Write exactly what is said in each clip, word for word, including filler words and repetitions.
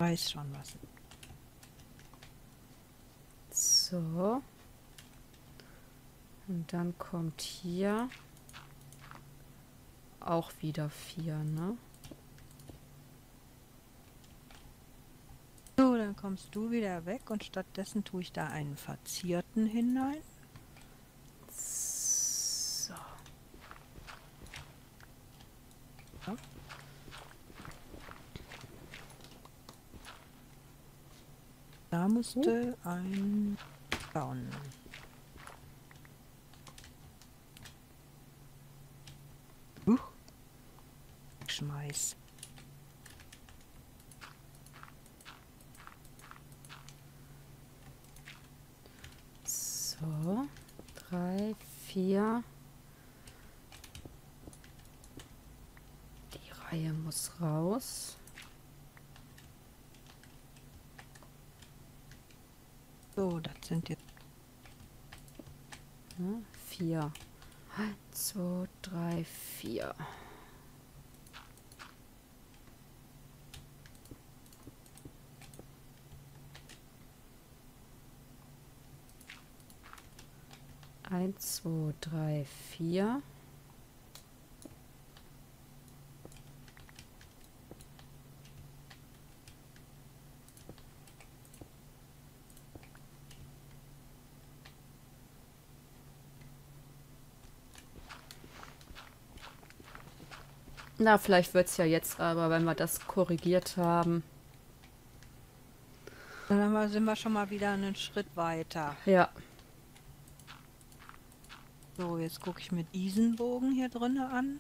Weiß schon was. So. Und dann kommt hier auch wieder vier, ne? So, dann kommst du wieder weg und stattdessen tue ich da einen verzierten hinein. So. Ja. Da musste uh. ein bauen. Uh. Schmeiß. So. Drei, vier. Die Reihe muss raus. So, das sind jetzt Ja, vier. Eins, zwei, drei, vier. Eins, zwei, drei, vier. Na, vielleicht wird es ja jetzt aber, wenn wir das korrigiert haben. Dann sind wir schon mal wieder einen Schritt weiter. Ja. So, jetzt gucke ich mir diesen Bogen hier drin an.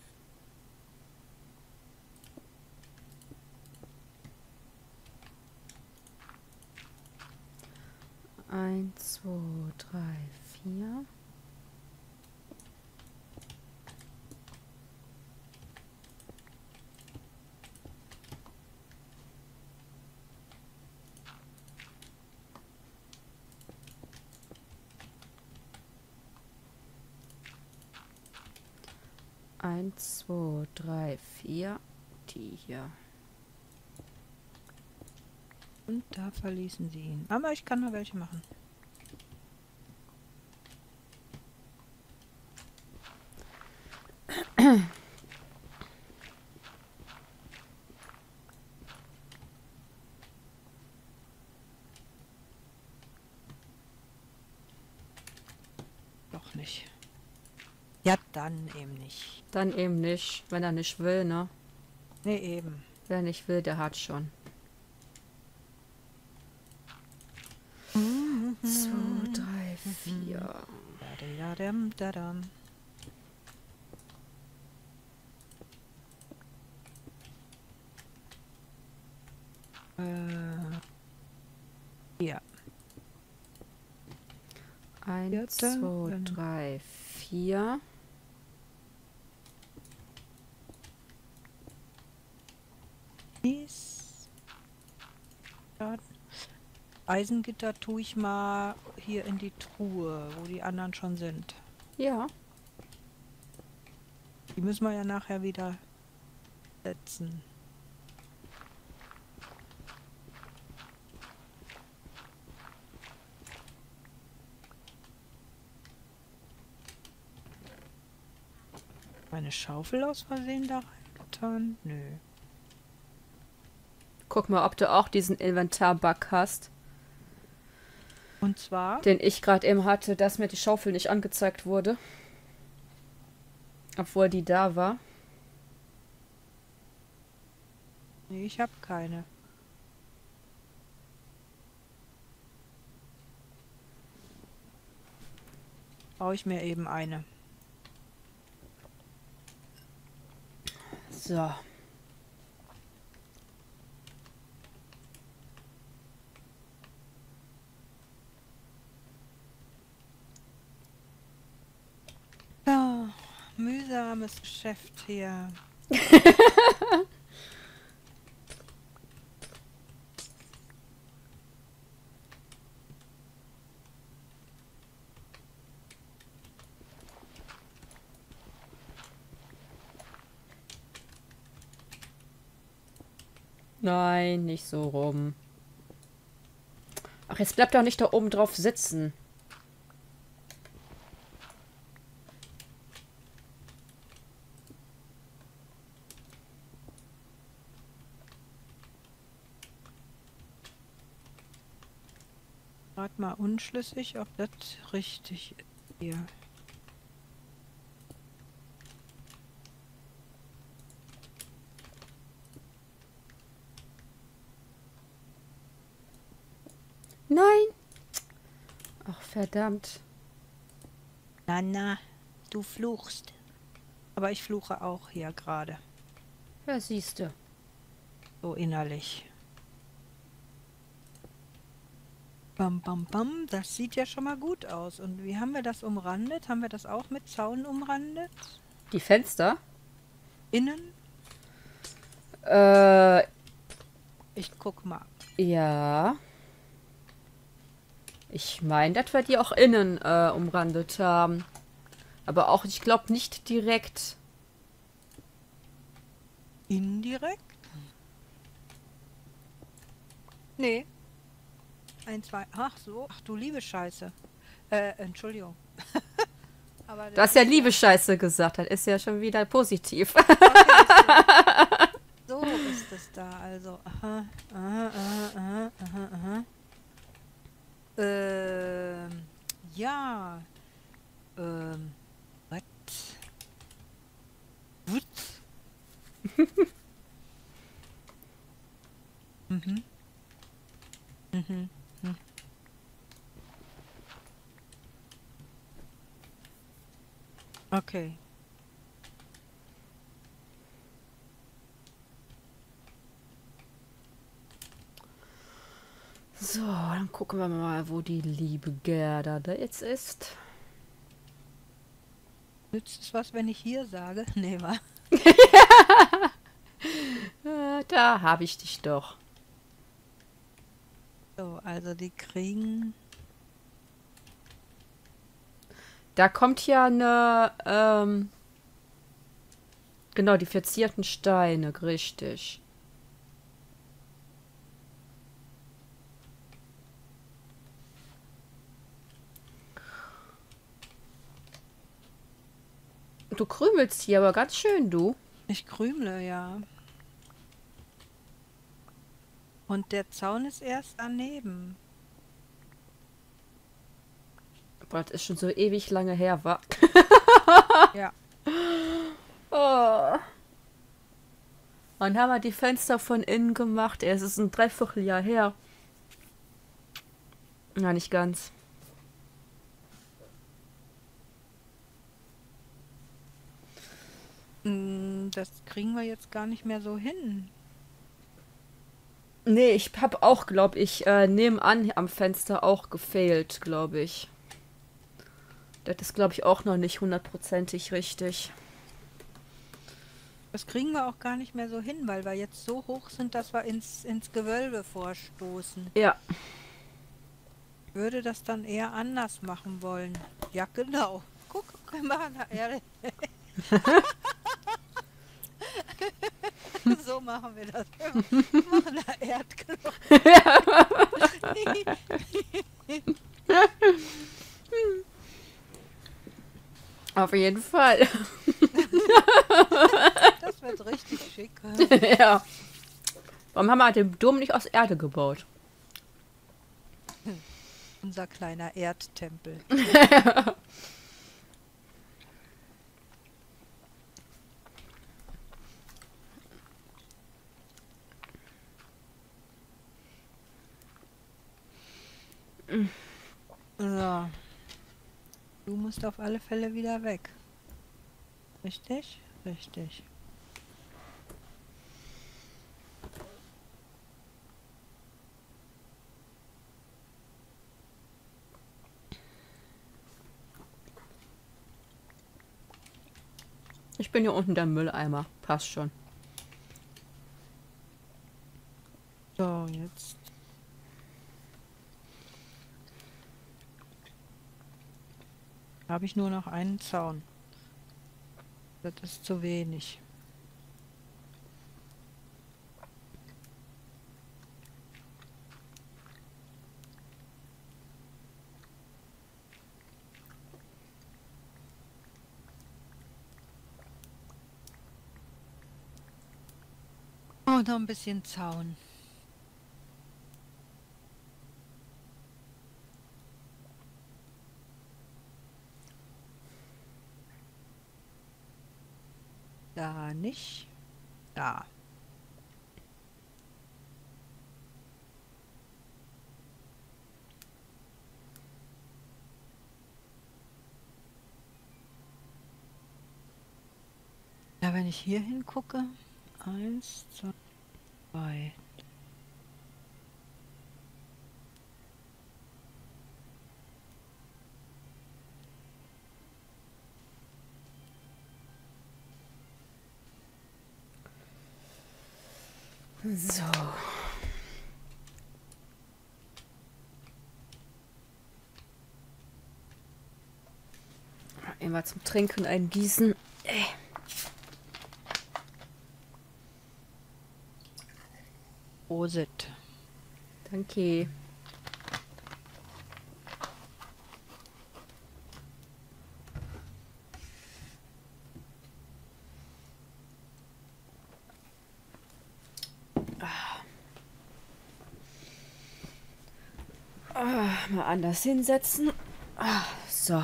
Eins, zwei, drei, vier. Eins, zwei, drei, vier. Die hier. Und da verließen sie ihn. Aber ich kann noch welche machen. Doch nicht. Ja, dann eben nicht. Dann eben nicht, wenn er nicht will, ne? Nee, eben. Wer nicht will, der hat schon. Zwei, drei, vier. Dadam, dadam. Äh, ja. Eins, zwei, drei, vier. Eisengitter tue ich mal hier in die Truhe, wo die anderen schon sind. Ja. Die müssen wir ja nachher wieder setzen. Meine Schaufel aus Versehen da reingetan? Nö. Guck mal, ob du auch diesen Inventar-Bug hast. Und zwar? Den ich gerade eben hatte, dass mir die Schaufel nicht angezeigt wurde. Obwohl die da war. Nee, ich habe keine. Brauche ich mir eben eine. So. Ja, mühsames Geschäft hier. Nein, nicht so rum. Ach, jetzt bleibt doch nicht da oben drauf sitzen. Gerade mal unschlüssig, ob das richtig ist hier. Nein. Ach, verdammt. Na, na, du fluchst. Aber ich fluche auch hier gerade. Ja, siehste. So innerlich. Bam, bam, bam. Das sieht ja schon mal gut aus. Und wie haben wir das umrandet? Haben wir das auch mit Zaun umrandet? Die Fenster? Innen? Äh, Ich guck mal. ja. Ich meine, dass wir die auch innen äh, umrandet haben. Aber auch, ich glaube, nicht direkt. Indirekt? Nee. Ein, zwei. Ach so. Ach du liebe Scheiße. Äh, Entschuldigung. Aber Du hast ja liebe Scheiße gesagt. Das ist ja schon wieder positiv. okay, so, so ist es da. Also, aha, aha, aha, aha, aha, aha. Ähm, ja. Ähm, what? What? Mhm. Mhm. Mhm. Okay. So, dann gucken wir mal, wo die liebe Gerda da jetzt ist. Nützt es was, wenn ich hier sage? Nee, wa? Äh, da habe ich dich doch. So, also die kriegen. Da kommt ja eine, ähm, genau, die verzierten Steine, richtig. Du krümelst hier aber ganz schön, du. Ich krümle, ja. Und der Zaun ist erst daneben. Boah, das ist schon so ewig lange her, wa? Ja. Oh. Wann haben wir die Fenster von innen gemacht? Es ist ein Dreivierteljahr her. Na, nicht ganz. Mm, Das kriegen wir jetzt gar nicht mehr so hin. Nee, ich habe auch, glaube ich, äh, nebenan am Fenster auch gefailt, glaube ich. Das ist, glaube ich, auch noch nicht hundertprozentig richtig. Das kriegen wir auch gar nicht mehr so hin, weil wir jetzt so hoch sind, dass wir ins, ins Gewölbe vorstoßen. Ja. Ich würde das dann eher anders machen wollen. Ja, genau. Guck, guck mal da Erde. So machen wir das. Wir machen da Erdkloppen. Auf jeden Fall. Das wird richtig schick. Ja. Warum haben wir den Dom nicht aus Erde gebaut? Unser kleiner Erdtempel. So. Du musst auf alle Fälle wieder weg. Richtig? Richtig. Ich bin hier unten der Mülleimer. Passt schon. So, jetzt. Habe ich nur noch einen Zaun. Das ist zu wenig. Oh, noch ein bisschen Zaun. Da nicht. Da. Ja, wenn ich hier hingucke. Eins, zwei, drei. So. Immer zum Trinken eingießen. Äh. Prosit. Danke. Ah, mal anders hinsetzen. Ah, so.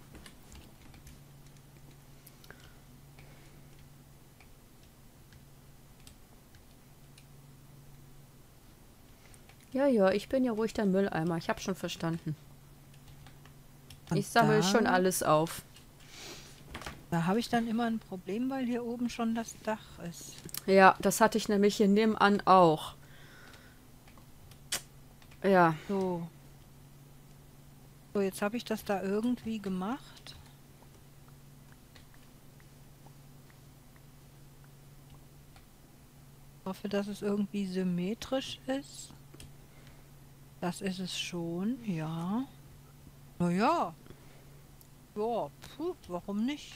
Ja, ja, ich bin ja ruhig der Mülleimer. Ich habe schon verstanden. Und Ich sammle da- schon alles auf. Da habe ich dann immer ein Problem, weil hier oben schon das Dach ist. Ja, das hatte ich nämlich hier nebenan auch. Ja, So. So, jetzt habe ich das da irgendwie gemacht. Ich hoffe, dass es irgendwie symmetrisch ist. Das ist es schon, ja. Naja. Ja, puh, warum nicht?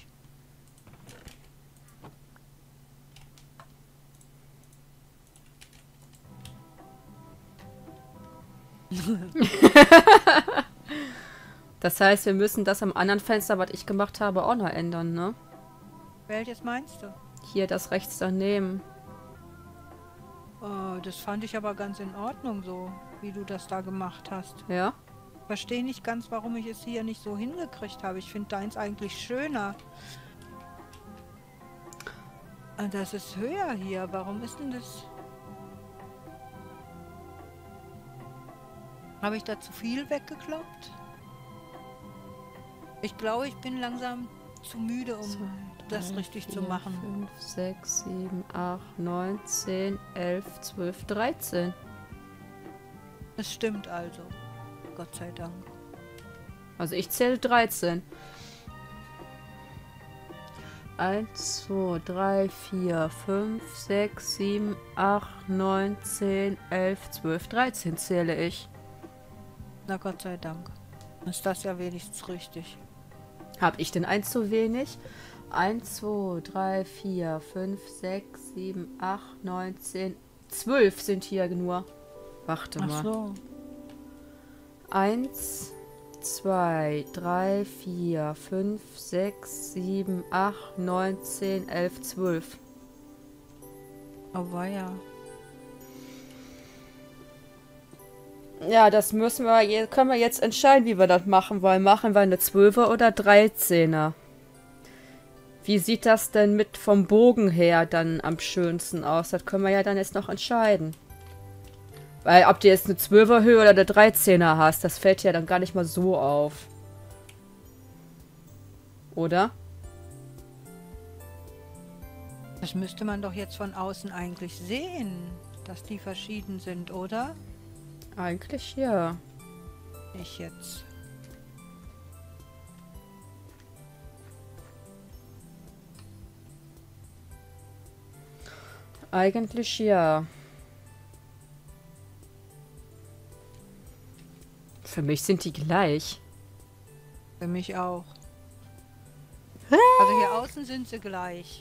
das heißt, wir müssen das am anderen Fenster, was ich gemacht habe, auch noch ändern, ne? Welches meinst du? Hier das rechts daneben. Äh, das fand ich aber ganz in Ordnung so, wie du das da gemacht hast. Ja? Verstehe nicht ganz, warum ich es hier nicht so hingekriegt habe. Ich finde deins eigentlich schöner. Ah, das ist höher hier. Warum ist denn das? Habe ich da zu viel weggekloppt? Ich glaube, ich bin langsam zu müde, um Zwei, das drei, richtig zu vier, machen. fünf, sechs, sieben, acht, neun, zehn, elf, zwölf, dreizehn. Es stimmt also. Gott sei Dank. Also ich zähle dreizehn. eins, zwei, drei, vier, fünf, sechs, sieben, acht, neun, zehn, elf, zwölf, dreizehn zähle ich. Na Gott sei Dank. Ist das ja wenigstens richtig. Habe ich denn eins zu wenig? eins, zwei, drei, vier, fünf, sechs, sieben, acht, neun, zehn, zwölf sind hier nur. Warte Ach mal. so. eins, zwei, drei, vier, fünf, sechs, sieben, acht, neun, zehn, elf, zwölf. Aber ja. Ja, das müssen wir, je- können wir jetzt entscheiden, wie wir das machen wollen. Machen wir eine zwölfer oder dreizehner? Wie sieht das denn mit vom Bogen her dann am schönsten aus? Das können wir ja dann jetzt noch entscheiden. Weil ob du jetzt eine zwölfer Höhe oder eine dreizehner hast, das fällt ja dann gar nicht mal so auf. Oder? Das müsste man doch jetzt von außen eigentlich sehen, dass die verschieden sind, oder? Eigentlich ja. Ich jetzt. Eigentlich ja. Für mich sind die gleich. Für mich auch. Also hier außen sind sie gleich.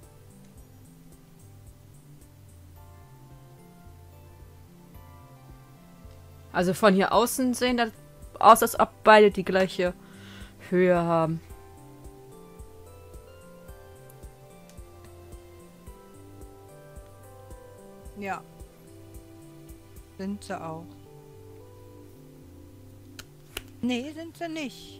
Also von hier außen sehen das aus, als ob beide die gleiche Höhe haben. Ja. Sind sie auch. Nee, sind sie nicht.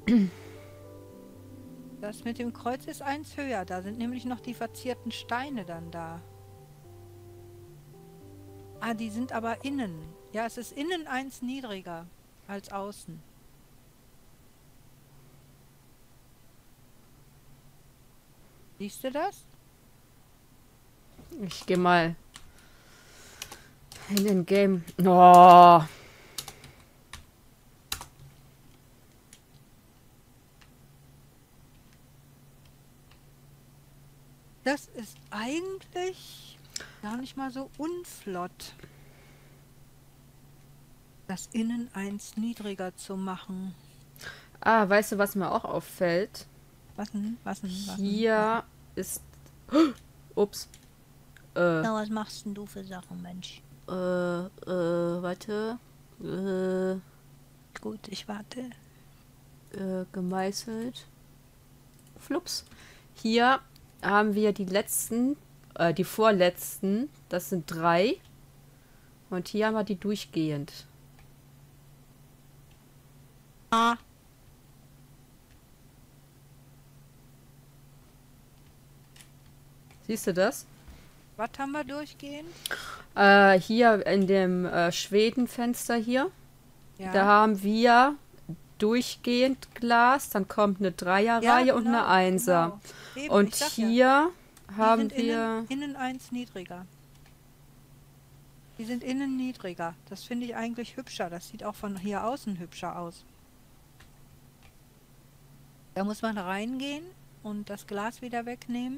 Das mit dem Kreuz ist eins höher. Da sind nämlich noch die verzierten Steine dann da. Ah, die sind aber innen. Ja, es ist innen eins niedriger als außen. Siehst du das? Ich gehe mal in den Game. Oh. Das ist eigentlich gar nicht mal so unflott, das innen eins niedriger zu machen. Ah, weißt du, was mir auch auffällt? Was denn? Was denn? Was denn? Hier ist. Ups. Äh, Na, was machst denn du für Sachen, Mensch? äh, äh, warte. Äh, Gut, ich warte. äh, gemeißelt. Flups. Hier haben wir die letzten, äh, die vorletzten. Das sind drei. Und hier haben wir die durchgehend. Ah. Siehst du das? Was haben wir durchgehend? Äh, hier in dem äh, Schwedenfenster hier. Ja. Da haben wir durchgehend Glas, dann kommt eine Dreierreihe Ja, und genau, eine Einser. genau. Eben, Und ich sag ja, hier die haben sind wir. Innen, innen eins niedriger. Die sind innen niedriger. Das finde ich eigentlich hübscher. Das sieht auch von hier außen hübscher aus. Da muss man reingehen und das Glas wieder wegnehmen.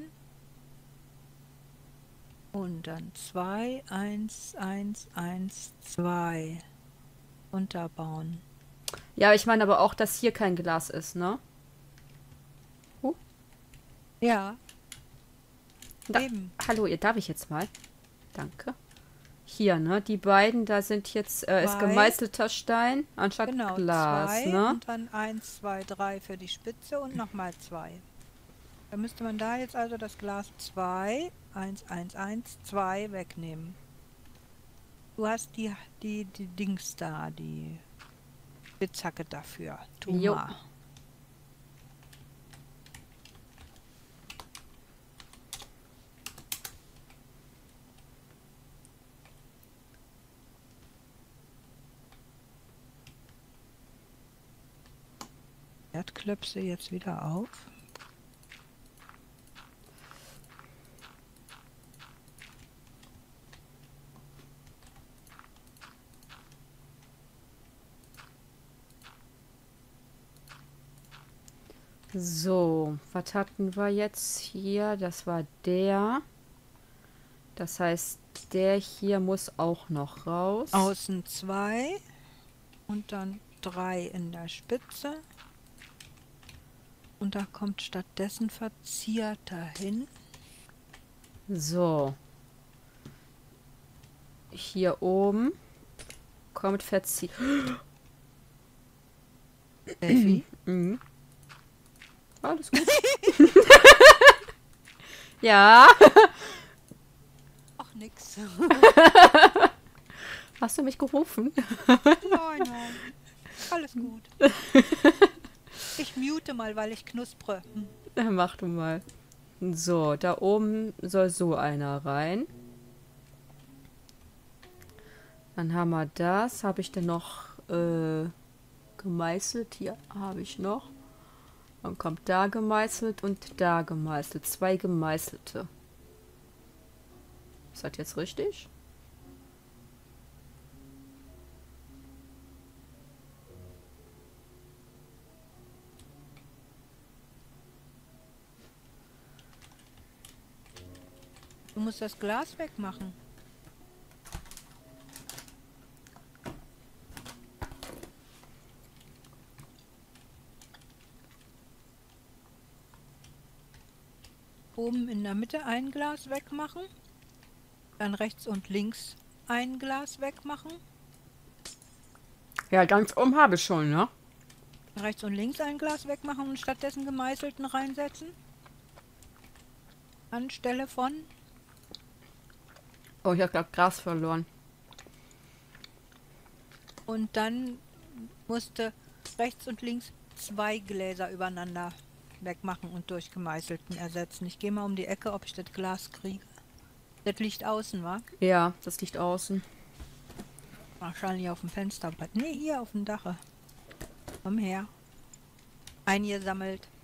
Und dann zwei, eins, eins, eins, zwei unterbauen. Ja, ich meine aber auch, dass hier kein Glas ist, ne? Uh, Ja, da, eben. hallo, ihr darf ich jetzt mal? Danke. Hier, ne? Die beiden, da sind jetzt äh, ist Zwei. gemeißelter Stein anstatt Genau, Glas, zwei ne? und dann eins, zwei, drei für die Spitze und nochmal zwei. Da müsste man da jetzt also das Glas zwei, eins, eins, eins, zwei wegnehmen. Du hast die, die, die Dings da, die Spitzhacke dafür. Tu Jo. mal. Erdklöpse jetzt wieder auf. So, was hatten wir jetzt hier? Das war der. Das heißt, der hier muss auch noch raus. Außen zwei und dann drei in der Spitze. Und da kommt stattdessen verzierter hin. So. Hier oben kommt verziert. Elfi. Mhm. Alles gut. Ja. Ach, nix. Hast du mich gerufen? Nein, nein. Alles gut. Ich mute mal, weil ich knuspre. Hm. Dann mach du mal. So, da oben soll so einer rein. Dann haben wir das. Habe ich denn noch äh, gemeißelt? Hier habe ich noch. Dann kommt da gemeißelt und da gemeißelt. Zwei gemeißelte. Ist das jetzt richtig? Du musst das Glas wegmachen. Oben in der Mitte ein Glas wegmachen. Dann rechts und links ein Glas wegmachen. Ja, ganz oben habe ich schon, ne? Rechts und links ein Glas wegmachen und stattdessen gemeißelten reinsetzen. Anstelle von. Oh, ich habe gerade Gras verloren. Und dann musste rechts und links zwei Gläser übereinander wegmachen und durch gemeißelten ersetzen. Ich gehe mal um die Ecke, ob ich das Glas kriege. Das liegt außen, wa? Ja, das liegt außen. Wahrscheinlich auf dem Fensterbrett. Nee, hier auf dem Dache. Komm her. Eingesammelt.